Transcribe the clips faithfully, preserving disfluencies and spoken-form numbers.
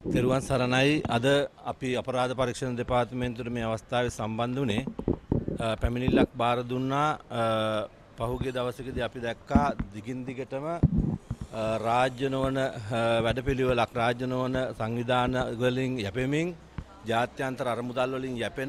තෙරුවන් සරණයි. අද අපි අපරාධ පරීක්ෂණ දෙපාර්තමේන්තුවට මේ අවස්ථාවේ සම්බන්ධ වුණේ පැමිණිල්ලක් බාර දුන්නා. පහුගිය දවසකදී අපි දැක්කා දිගින් දිගටම රාජ්‍ය නොවන වැඩපිළිවෙලක් රාජ්‍ය නොවන සංවිධාන වලින් යැපෙමින් ජාත්‍යන්තර අරමුදල් වලින් යැපෙන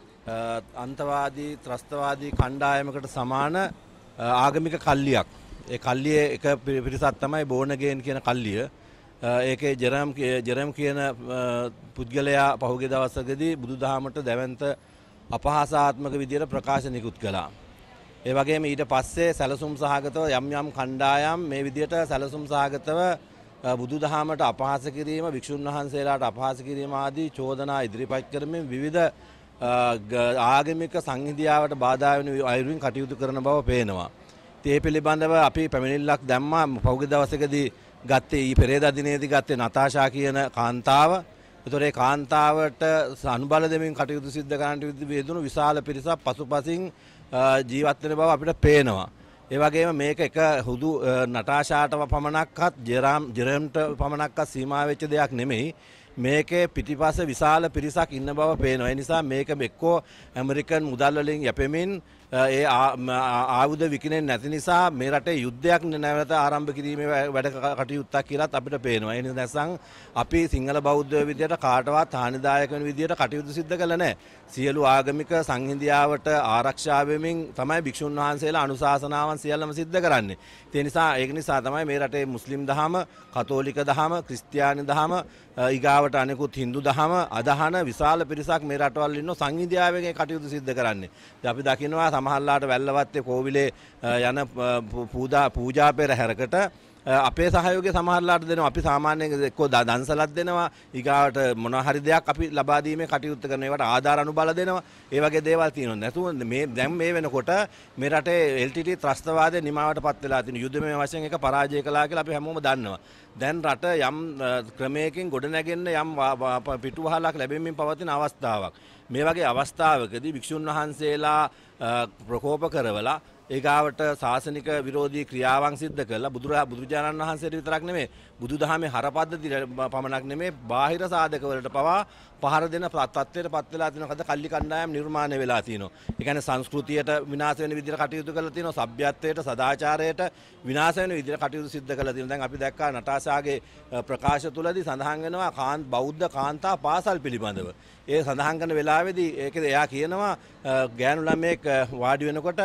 අන්තවාදී ත්‍රස්තවාදී කණ්ඩායමකට සමාන ආගමික කල්ලියක්. ඒ කල්ලියේ එක පිරිසක් තමයි බෝනගේන් කියන කල්ලිය. ඒකේ ජෙරම් ජෙරම් කියන පුද්ගලයා පහුගිය දවසකදී බුදුදහමට දැවැන්ත අපහාසාත්මක විදියට ප්‍රකාශ නිකුත් කළා. ඒ වගේම ඊට පස්සේ සැලසුම් සහගතව යම් යම් කණ්ඩායම් මේ විදියට සැලසුම් සහගතව බුදුදහමට අපහාස කිරීම, වික්ෂුන් වහන්සේලාට අපහාස කිරීම ආදී චෝදනා ඉදිරිපත් කරමින් විවිධ ආගමික සංහිඳියාවට බාධා වෙන අයුරින් කටයුතු කරන බව පේනවා. ඒ පිළිබඳව අපි පැමිණිල්ලක් දැම්මා. පහුගිය දවසකදී ගත්තේ ඊ පෙරේදා දිනේදී ගත්තේ නතාෂා කියන කාන්තාව. ඒතොර ඒ කාන්තාවට අනුබල දෙමින් කටයුතු සිද්ධ කරන්නට යෙදුණු විශාල පිරිසක් පසුපසින් ජීවත් වෙන බව අපිට පේනවා. ඒ වගේම මේක එක හුදු නතාෂාට පමණක්වත් ජෙරම් ජෙරම්ට පමණක්වත් සීමා වෙච්ච දෙයක් නෙමෙයි. මේකේ පිටිපස්ස විශාල පිරිසක් ඉන්න බව පේනවා. ඒ නිසා මේක එක්කෝ ඇමරිකන් මුදල් වලින් යැපෙමින් ඒ ආයුධ විකිණෙන්නේ නැති නිසා මේ රටේ යුද්ධයක් නැවත ආරම්භ කිරීමේ වැඩ කටයුත්තක් කියලාත් අපිට පේනවා. ඒ නිසා අපි සිංහල බෞද්ධයෝ විදියට කාටවත් හානිදායක වෙන විදියට කටයුතු සිද්ධ කළා නැහැ. සියලු ආගමික සංහිඳියාවට ආරක්ෂා වෙමින් තමයි භික්ෂුන් වහන්සේලා අනුශාසනාවන් සියල්ලම සිද්ධ කරන්නේ. ඒ නිසා ඒක නිසා තමයි මේ රටේ මුස්ලිම් දහම, කතෝලික දහම, ක්‍රිස්තියානි දහම, ඊගාවට අනෙකුත් හින්දු දහම අදහන විශාල පිරිසක් මේ රටවල් ඉන්න සංහිඳියාවෙන් කටයුතු සිද්ධ කරන්නේ. දැන් අපි දකිනවා සමහරලාට වැල්ලවත්තේ කෝවිලේ යන පූජා පූජා පෙරහැරකට අපේ සහයෝගය සමහරලාට දෙනවා. අපි සාමාන්‍යයෙන් එක්කෝ දන්සලක් දෙනවා, ඊගාවට මොනවා හරි දෙයක් අපි ලබා දීමේ කටයුතු කරන ඒවට ආධාර අනුබල දෙනවා. ඒ වගේ දේවල් තියෙනවා. නැතුව මේ දැන් මේ වෙනකොට මේ රටේ එල් ටී ටී ත්‍රස්තවාදයේ නිමාවටපත් වෙලා තියෙන යුද්ධමය වශයෙන් එක පරාජය කළා කියලා අපි හැමෝම දන්නවා. දැන් රට යම් ක්‍රමයකින් ගොඩනැගෙන්න යම් පිටුවහලක් ලැබෙමින් පවතින අවස්ථාවක්. මේ වගේ අවස්ථාවකදී භික්ෂුන් වහන්සේලා ප්‍රකෝප කරවලා ඒගාවට ශාසනික විරෝධී ක්‍රියාවන් සිද්ධ කළා. බුදුරජා බුදුරජාණන් වහන්සේට විතරක් නෙමෙයි, බුදුදහමේ හරපද්ධති පමණක් නෙමෙයි, බාහිර සාධකවලට පවා පහර දෙන තත්ත්වයට පත් වෙලා තියෙනවා. කල්ලි කණ්ඩායම් නිර්මාණය වෙලා තියෙනවා. ඒ කියන්නේ සංස්කෘතියට විනාශ වෙන විදිහට කටයුතු කරලා තියෙනවා. සભ્યත්වයට, සදාචාරයට විනාශ වෙන විදිහට කටයුතු සිද්ධ කරලා තියෙනවා. දැන් අපි දැක්කා නටාෂාගේ ප්‍රකාශ තුලදී සඳහන් වෙනවා කාන් බෞද්ධ කාන්තා පාසල් පිළිබඳව. ඒ සඳහන් කරන වෙලාවේදී ඒකද එයා කියනවා ගෑනු ළමයෙක් වාඩි වෙනකොට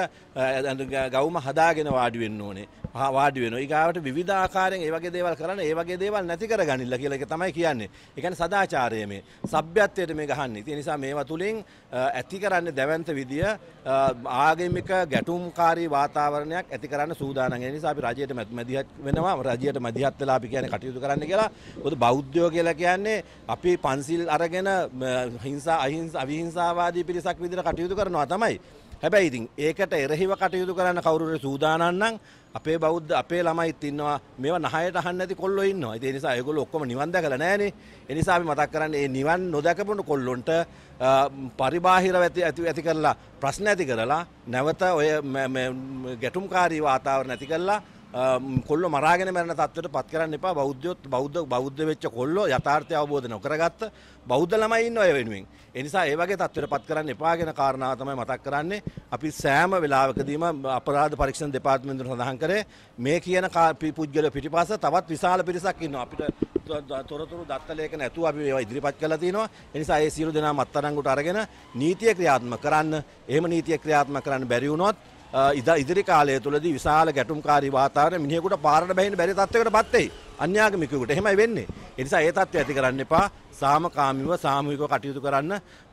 ගවුම හදාගෙන වාඩි වෙන්න ඕනේ. වාඩි වෙනවා. ඊගාවට විවිධ ආකාරයෙන් ඒ වගේ දේවල් කරන්න, ඒ වගේ දේවල් නැති කරගනින්න කියලා එක තමයි කියන්නේ. ඒ කියන්නේ සදාචාරය මේ සભ્યත්වයට මේ ගහන්නේ. ඒ නිසා මේවා තුලින් ඇති කරන්නේ දැවැන්ත විදිය ආගමික ගැටුම්කාරී වාතාවරණයක් ඇති කරන්න සූදානම්. ඒ නිසා අපි රජයට මැදිහත් වෙනවා. රජයට මැදිහත් වෙලා අපි කියන්නේ කටයුතු කරන්න කියලා. මොකද බෞද්ධයෝ කියලා කියන්නේ අපි පන්සිල් අරගෙන හිංසා අහිංසා අවිහිංසාවාදී පිරිසක් විදිහට කටයුතු කරනවා තමයි. හැබැයි ඉතින් ඒකට එරෙහිව කටයුතු කරන්න කවුරු හරි සූදානම් නම් අපේ බෞද්ධ අපේ ළමයිත් ඉන්නවා. මේවා නහයට අහන්න නැති කොල්ලෝ ඉන්නවා. ඒ නිසා ඒගොල්ලෝ ඔක්කොම නිවන් දැකලා නැහනේ. ඒ නිසා අපි මතක් කරන්නේ මේ නිවන් නොදකපුණු කොල්ලොන්ට පරිබාහිරව ඇති ඇති කරලා ප්‍රශ්න ඇති කරලා නැවත ඔය ගැටුම්කාරී වාතාවරණ ඇති කරලා කොල්ලෝ මරාගෙන මරන තත්ත්වයට පත් කරන්න එපා. බෞද්ධයොත් බෞද්ධ බෞද්ධ වෙච්ච කොල්ලෝ යථාර්ථය අවබෝධ නොකරගත්ත බෞද්ධ ළමයි ඉන්නවා ඒ වෙනුවෙන්. ඒ නිසා ඒ වගේ තත්ත්වයට පත් කරන්න එපා කියන කාරණාව තමයි මතක් කරන්නේ. අපි සෑම වෙලාවකදීම අපරාධ පරීක්ෂණ දෙපාර්තමේන්තුව සඳහන් කරේ මේ කියන පුද්ගල පිටිපස්ස තවත් විශාල පිරිසක් ඉන්නවා. අපිට තොරතුරු දත්ත ලේඛ නැතුව අපි ඒවා ඉදිරිපත් කරලා තිනවා. ඒ නිසා ඒ සියලු දෙනා මත්තරංගුට අරගෙන නීතිය ක්‍රියාත්මක කරන්න. එහෙම නීතිය ක්‍රියාත්මක කරන්න බැරි වුණොත් ඉදිරි කාලය තුලදී විශාල ගැටුම්කාරී වාතාවරණ මිනිහෙකුට පාරට බහින්න බැරි තත්යකටපත් වෙයි. අන්‍යාගමිකයෙකුට එහෙමයි වෙන්නේ. ඒ නිසා ඒ තත්ත්වය ඇති කරන්න එපා. සාමකාමීව සාමූහිකව කටයුතු කරන්න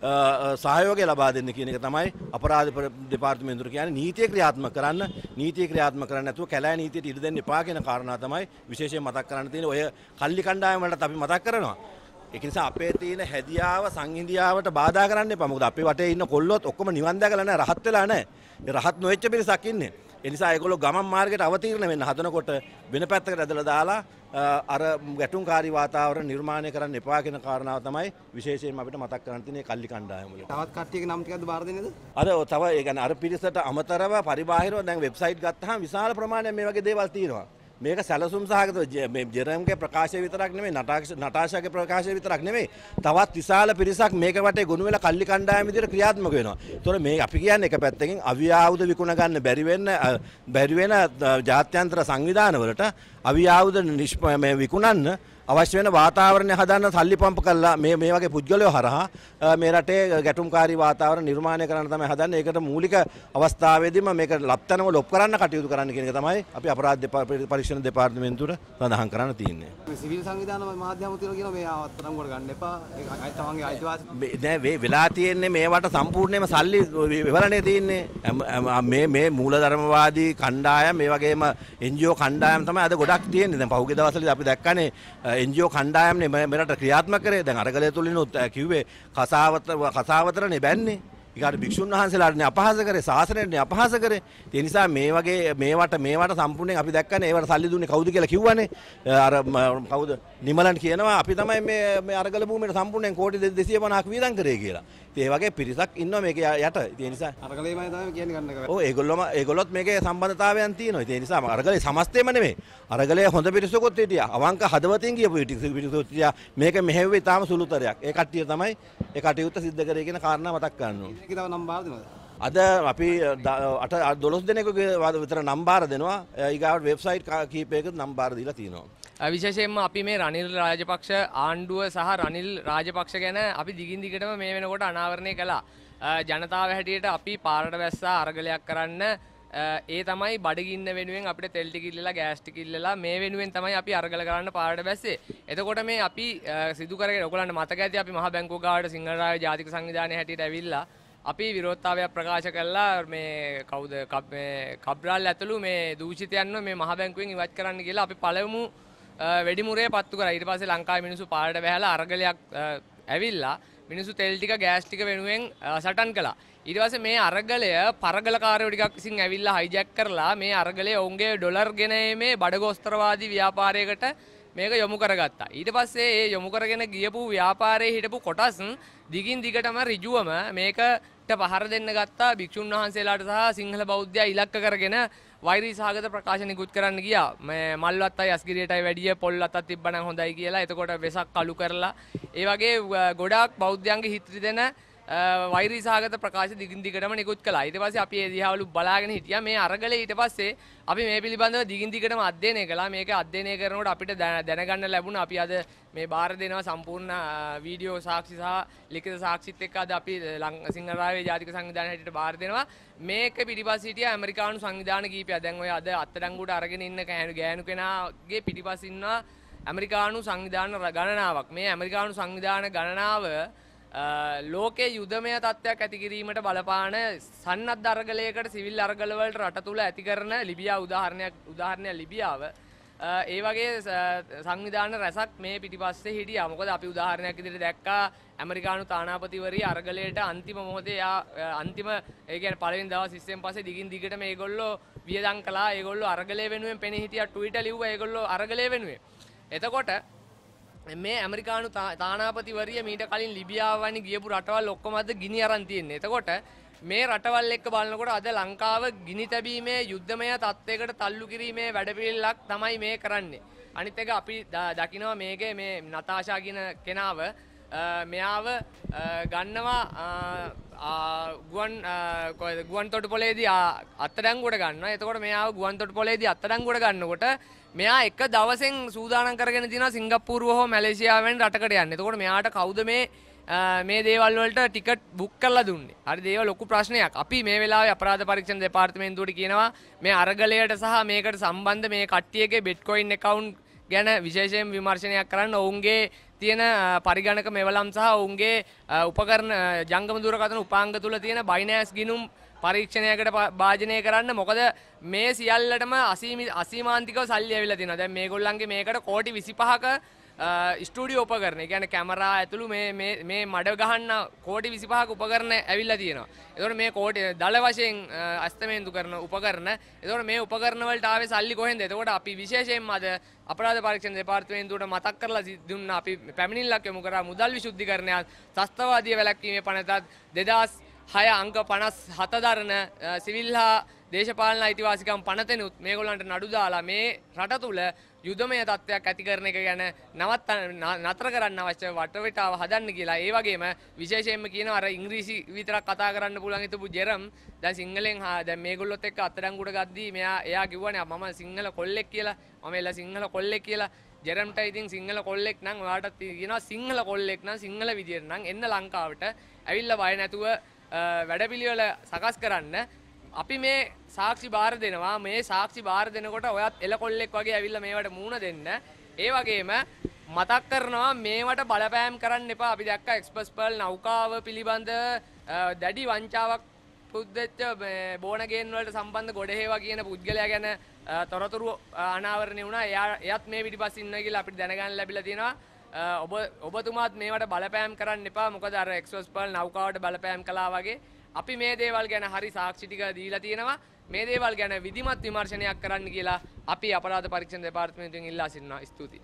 සහයෝගය ලබා දෙන්න කියන එක තමයි අපරාධ දෙපාර්තමේන්තුව කියන්නේ. නීතිය ක්‍රියාත්මක කරන්න, නීතිය ක්‍රියාත්මක කරන්න නැතුව කැලෑ නීතියට ඉඩ දෙන්න එපා කියන කාරණා තමයි විශේෂයෙන් මතක් කරන්න තියෙන්නේ. ඔය කල්ලි කණ්ඩායම වලට අපි මතක් කරනවා. ඒක නිසා අපේ තියෙන හැදියාව සංහිඳියාවට බාධා කරන්න එපා. මොකද අපේ වටේ ඉන්න කොල්ලොත් ඔක්කොම නිවන් දැකලා නැහැ, රහත් වෙලා නැහැ. ඒ රහත් නොවෙච්ච පිරිසක් ඉන්නේ. ඒ නිසා ඒගොල්ලෝ ගමන් මාර්ගයට අවතීර්ණ වෙන්න හදනකොට වෙන පැත්තකට ඇදලා දාලා අර ගැටුම්කාරී වාතාවරණ නිර්මාණය කරන්න එපා කියන කාරණාව තමයි විශේෂයෙන්ම අපිට මතක් කරන්න තියෙන්නේ කල්ලි කණ්ඩායම වල. තවත් කට්ටියක නම් ටිකක්ද බාර දෙන්නේද? අර තව ඒ කියන්නේ අර පිරිසට අමතරව පරිබාහිරව දැන් වෙබ්සයිට් ගත්තාම විශාල ප්‍රමාණයක් මේ වගේ දේවල් තියෙනවා. මේක සැලසුම් සහගත මේ ජෙරම්ගේ ප්‍රකාශය විතරක් නෙමෙයි නටාෂාගේ ප්‍රකාශය විතරක් නෙමෙයි තවත් විශාල පිරිසක් මේක වටේ ගොනු වෙලා කල්ලි කණ්ඩායම විදිහට ක්‍රියාත්මක වෙනවා. ඒතොර මේ අපි කියන්නේ එක පැත්තකින් අවි ආයුධ විකුණ ගන්න බැරි වෙන්න බැරි වෙන ජාත්‍යන්තර සංවිධාන වලට අවි ආයුධ මේ විකුණන්න අවශ්‍ය වෙන වාතාවරණය හදන්න සල්ලි පම්ප කළා මේ මේ වගේ පුද්ගලයෝ හරහා මේ රටේ ගැටුම්කාරී වාතාවරණ නිර්මාණය කරන්න තමයි හදන්නේ. ඒකට මූලික අවස්ථාවේදීම මේක ලප්තනම ලොප් කරන්න කටයුතු කරන්න කියන එක තමයි අපි අපරාධ පරීක්ෂණ දෙපාර්තමේන්තුවට සඳහන් කරන්න තියෙන්නේ. මේ සිවිල් සංවිධාන මාධ්‍යම තියලා කියන මේ අත්තරම් කොට ගන්න එපා. ඒක තමන්ගේ අයිතිවාසිකම්. නෑ මේ වෙලා තියෙන්නේ මේවට සම්පූර්ණයෙන්ම සල්ලි විවරණේ තියෙන්නේ. මේ මේ මූලධර්මවාදී කණ්ඩායම් මේ වගේම එන් ජී ඕ කණ්ඩායම් තමයි අද ගොඩක් තියෙන්නේ. දැන් පහුගිය දවස්වලදී අපි දැක්කනේ එන් ජී ඕ කණ්ඩායම්නේ මෙරට ක්‍රියාත්මක කරේ. දැන් අරගලය තුලිනුත් කිව්වේ කසාවත කසාවතරනේ බැන්නේ. ඊගාට භික්ෂුන් වහන්සේලාටනේ අපහාස කරේ, ශාසනයටනේ අපහාස කරේ. ඒ නිසා මේ වගේ මේවට මේවට සම්පූර්ණයෙන් අපි දැක්කනේ ඒවට සල්ලි දුන්නේ කවුද කියලා කිව්වනේ. අර කවුද නිමලන් කියනවා අපි තමයි මේ මේ අරගල භූමියට සම්පූර්ණයෙන් කෝටි දෙසිය පනහක් වියදම් කරේ කියලා. ඉතින් ඒ වගේ පිරිසක් ඉන්නවා මේක යට. ඒ නිසා අරගලේමයි තමයි කියන්නේ ගන්න එක. ඔව් ඒගොල්ලෝම ඒගොල්ලොත් මේකේ සම්බන්ධතාවයන් තියෙනවා. ඒ නිසා අරගලේ සමස්තයම නෙමෙයි. අරගලේ හොඳ පිරිසකුත් හිටියා. අවංක හදවතින් ගියපු පිරිසකුත් හිටියා. මේක මෙහෙව්වේ තාම සුළුතරයක්. ඒ කට්ටිය තමයි ඒ කටයුත්ත සිද්ධ කරේ කියන කාරණා මතක් ගන්න ඕනේ. ඒක තව නම් බාර දෙනවද? අද අපි අට දොළොස් දෙනෙකුගේ විතර නම් බාර දෙනවා. ඊගාවට වෙබ්සයිට් කීපයකට නම් බාර දීලා තියෙනවා. විශේෂයෙන්ම අපි මේ රනිල් රාජපක්ෂ ආණ්ඩුව සහ රනිල් රාජපක්ෂ ගැන අපි දිගින් දිගටම මේ වෙනකොට අනාවරණය කළා. ජනතාව හැටියට අපි පාරට වැස්සා අරගලයක් කරන්න ඒ තමයි බඩගින්න වෙනුවෙන් අපිට තෙල් ටික ඉල්ලලා ගෑස් ටික ඉල්ලලා මේ වෙනුවෙන් තමයි අපි අරගල කරන්න පාරට බැස්සේ. එතකොට මේ අපි සිදු කරගෙන ඔයගොල්ලන්ට මතක ඇති අපි මහ බැංකුව ගාවට සිංහල රාජ්‍ය ජාතික සංවිධානයේ හැටියට ඇවිල්ලා අපි විරෝධතාවයක් ප්‍රකාශ කළා මේ කවුද මේ කබ්‍රාල් ඇතුළු මේ දූෂිතයන්ව මේ මහ බැංකුවෙන් ඉවත් කරන්න කියලා අපි පළමු වෙඩිමුරේ පත්තු කරා. ඊට පස්සේ ලංකාවේ මිනිස්සු පාරට බැහැලා අරගලයක් ඇවිල්ලා මිනිස්සු තෙල් ටික ගෑස් ටික වෙනුවෙන් සටන් කළා. ඊට පස්සේ මේ අරගලය පරගලකාරයෝ ටිකක් විසින් ඇවිල්ලා හයිජැක් කරලා මේ අරගලය ඔවුන්ගේ ඩොලර් ගෙනීමේ බඩගෝස්තරවාදී ව්‍යාපාරයකට මේක යොමු කරගත්තා. ඊට පස්සේ ඒ යොමු කරගෙන ගියපු ව්‍යාපාරයේ හිටපු කොටස් දිගින් දිගටම ඍජුවම මේකට පහර දෙන්න ගත්තා. භික්ෂුන් වහන්සේලාට සහ සිංහල බෞද්ධයා ඉලක්ක කරගෙන වෛරී සහගත ප්‍රකාශන නිකුත් කරන්න ගියා. මේ මල්වත්තයි අස්ගිරියටයි වැඩිය පොල් අතක් තිබ්බනම් හොඳයි කියලා. එතකොට වෙසක් කළු කරලා ඒ වගේ ගොඩාක් බෞද්ධයන්ගේ හිත රිදෙන වෛරී සහගත ප්‍රකාශ දිගින් දිගටම නිකුත් කළා. ඊට පස්සේ අපි ඒ දිහාවලු බලාගෙන හිටියා. මේ අරගලේ ඊට පස්සේ අපි මේ පිළිබඳව දිගින් දිගටම අධ්‍යයනය කළා. මේක අධ්‍යයනය කරනකොට අපිට දැනගන්න ලැබුණා අපි අද මේ බාර දෙනවා සම්පූර්ණ වීඩියෝ සාක්ෂි සහ ලිඛිත සාක්ෂිත් එක්ක අද අපි සිංහල රාජ්‍ය ජාතික සංවිධානය හැටියට බාර දෙනවා. මේක පිටිපස්සේ හිටියා ඇමරිකානු සංවිධාන කීපයක්. දැන් ඔය අද අත්අඩංගුවට අරගෙන ඉන්න ගෑනු කෙනාගේ පිටිපස්සේ ඉන්නවා ඇමරිකානු සංවිධාන ගණනාවක්. මේ ඇමරිකානු සංවිධාන ගණනාව ලෝකයේ යුදමය තත්ත්වයක් ඇති කිරීමට බලපාන සන්නද්ධ අරගලයකට සිවිල් අරගල වලට රට තුල ඇති කරන ලිබියා උදාහරණයක් උදාහරණයක් ලිබියාව ඒ වගේ සංවිධාන රැසක් මේ පිටිපස්සේ හිටියා. මොකද අපි උදාහරණයක් විදිහට දැක්කා ඇමරිකානු තානාපතිවරිය අරගලයට අන්තිම මොහොතේ යා අන්තිම ඒ කියන්නේ පළවෙනි දවස් ඉස්සෙන් පස්සේ දිගින් දිගට මේගොල්ලෝ වියදම් කළා. ඒගොල්ලෝ අරගලය වෙනුවෙන් පෙනී හිටියා. ට්විටර් ලිව්වා ඒගොල්ලෝ අරගලය වෙනුවෙන්. එතකොට මේ ඇමරිකානු තානාපතිවරිය මීට කලින් ලිබියාව වැනි ගියපු රටවල් ඔක්කොම අද ගිනි අරන් තියෙන්නේ. එතකොට මේ රටවල් එක්ක බලනකොට අද ලංකාව ගිනි තැබීමේ යුද්ධමය තත්ත්වයකට තල්ලු කිරීමේ වැඩපිළිවෙලක් තමයි මේ කරන්නේ. අනිත් එක අපි දකිනවා මේකේ මේ නතාෂා කියන කෙනාව මෙයාව ගන්නවා ගුවන් ගුවන් තොටුපොළේදී අත්අඩංගුවට ගන්නවා. එතකොට මෙයාව ගුවන් තොටුපොළේදී අත්අඩංගුවට ගන්නකොට මෙයා එක දවසෙන් සූදානම් කරගෙන තියෙනවා සිංගප්පූරුව හෝ මැලේසියාවෙන් රටකට යන්න. එතකොට මෙයාට කවුද මේ මේ දේවල් වලට ටිකට් බුක් කරලා දුන්නේ? හරි දේව ලොකු ප්‍රශ්නයක්. අපි මේ වෙලාවේ අපරාධ පරීක්ෂණ දෙපාර්තමේන්තුවට කියනවා මේ අරගලයට සහ මේකට සම්බන්ධ මේ කට්ටියගේ බිට්කොයින් account ගැන විශේෂයෙන් විමර්ශනයක් කරන්න ඔවුන්ගේ තියෙන පරිගණක මෙවලම් සහ ඔවුන්ගේ උපකරණ ජංගම දුරකථන උපාංග තුල තියෙන බයිනෑස් ගිණුම් පරීක්ෂණයකට භාජනය කරන්න. මොකද මේ සියල්ලටම අසීමාන්තිකව සල්ලි ඇවිල්ලා තියෙනවා. දැන් මේගොල්ලන්ගේ මේකට කෝටි විසිපහක ස්ටුඩියෝ උපකරණ, ඒ කියන්නේ කැමරා ඇතුළු මේ මේ මේ මඩ ගහන්න කෝටි විසිපහක උපකරණ ඇවිල්ලා තියෙනවා. ඒතකොට මේ කෝටි දල වශයෙන් අස්තමේන්තු කරන උපකරණ. ඒතකොට මේ උපකරණ වලට ආවේ සල්ලි කොහෙන්ද? ඒතකොට අපි විශේෂයෙන්ම අද අපරාධ පරීක්ෂණ දෙපාර්තමේන්තුවට මතක් කරලා දුන්නා. අපි පැමිණිල්ලක් යොමු කරා මුදල් විශුද්ධිකරණයත් ත්‍ස්තවාදී වැළැක්වීමේ පනතත් දෙදහස් හය අංක පනස් හත දරන සිවිල් හා දේශපාලන අයිතිවාසිකම් පනතෙනුත් මේගොල්ලන්ට නඩු දාලා මේ රට තුල යුදමය තත්ත්වයක් ඇති කරන එක ගැන නවත් නතර කරන්න අවශ්‍ය වටපිටාව හදන්න කියලා. ඒ වගේම විශේෂයෙන්ම කියනවා අර ඉංග්‍රීසි විතරක් කතා කරන්න පුළුවන් හිටපු ජෙරම් දැන් සිංහලෙන් දැන් මේගොල්ලොත් එක්ක අත්අඩංගුවට ගද්දී මෙයා එයා කිව්වනේ මම සිංහල කොල්ලෙක් කියලා. මම එලා සිංහල කොල්ලෙක් කියලා. ජෙරම්ට ඉතින් සිංහල කොල්ලෙක් නම් ඔයාටත් කියනවා සිංහල කොල්ලෙක් නම් සිංහල විදියට නම් එන්න ලංකාවට ඇවිල්ලා බය නැතුව වැඩපිළිවෙල සකස් කරන්න. අපි මේ සාක්ෂි බාර දෙනවා. මේ සාක්ෂි බාර දෙනකොට ඔයත් එල කොල්ලෙක් වගේ ඇවිල්ලා මේවට මූණ දෙන්න. ඒ වගේම මතක් කරනවා මේවට බලපෑම් කරන්න එපා. අපි දැක්කා එක්ස්ප්‍රස් පර්ල් නෞකාව පිළිබඳ දැඩි වංචාවක් පුද්දෙච්ච බෝනගේන් වලට සම්බන්ධ ගොඩහේවා කියන පුද්ගලයා ගැන තොරතුරු අනාවරණය වුණා. එයා එයත් මේ පිටිපස්සේ ඉන්නවා කියලා අපිට දැනගන්න ලැබිලා තියෙනවා. ඔබ ඔබතුමාත් මේවට බලපෑම් කරන්න එපා. මොකද අර එක්ස්ප්‍රස් පර්ල් නෞකාවට බලපෑම් කළා වගේ අපි මේ දේවල් ගැන හරි සාක්ෂි ටික දීලා තියෙනවා. මේ දේවල් ගැන විධිමත් විමර්ශනයක් කරන්න කියලා අපි අපරාධ පරීක්ෂණ දෙපාර්තමේන්තුවෙන් ඉල්ලා සිටිනවා. ස්තුතියි.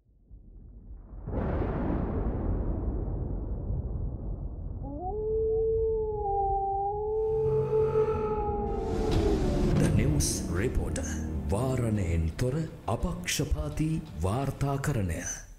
The News Reporter වාරණයෙන් තොර අපක්ෂපාතී වාර්තාකරණය.